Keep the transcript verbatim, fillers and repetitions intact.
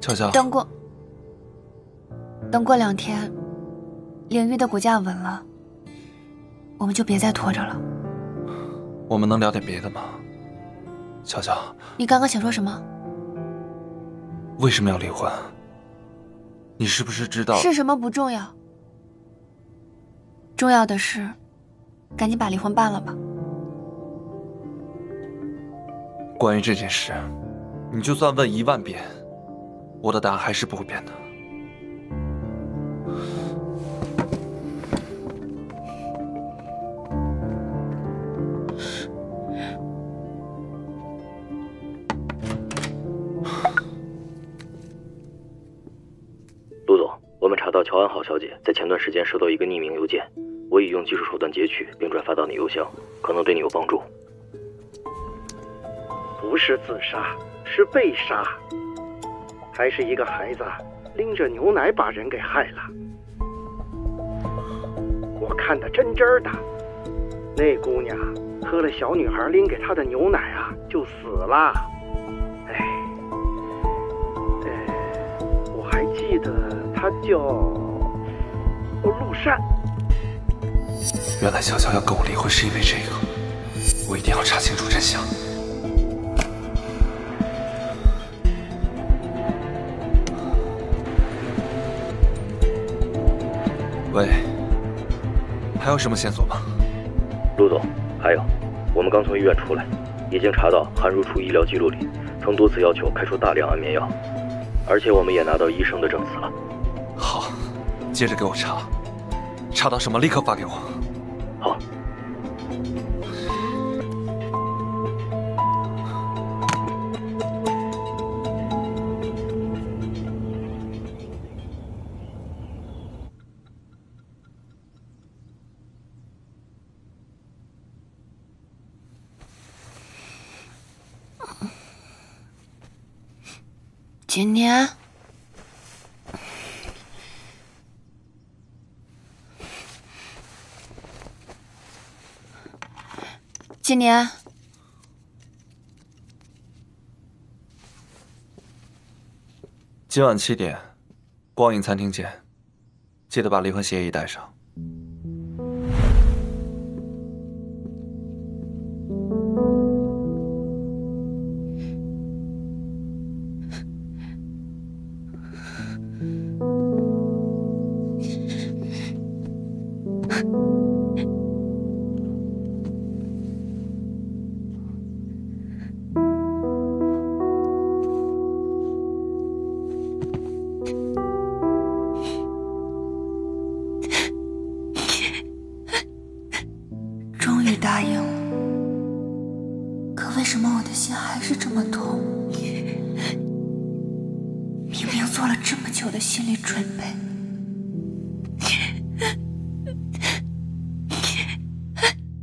乔乔， 等过，等过两天，领域的股价稳了，我们就别再拖着了。 我们能聊点别的吗？乔乔， 你刚刚想说什么？ 为什么要离婚？你是不是知道？ 是什么不重要，重要的是，赶紧把离婚办了吧。 关于这件事，你就算问一万遍，我的答案还是不会变的。 陆总，我们查到乔安好小姐在前段时间收到一个匿名邮件，我已用技术手段截取并转发到你邮箱，可能对你有帮助。 不是自杀，是被杀，还是一个孩子拎着牛奶把人给害了。我看得真真的，那姑娘喝了小女孩拎给她的牛奶啊，就死了。哎，哎，我还记得她叫陆善。 原来乔乔要跟我离婚是因为这个，我一定要查清楚真相。喂，还有什么线索吗？ 陆总，还有，我们刚从医院出来，已经查到韩如初医疗记录里曾多次要求开出大量安眠药，而且我们也拿到医生的证词了。 好，接着给我查，查到什么立刻发给我。 好。 今年，今年， 今晚七点，光影餐厅见，记得把离婚协议带上。 终于答应了，可为什么我的心还是这么痛？明明做了这么久的心理准备。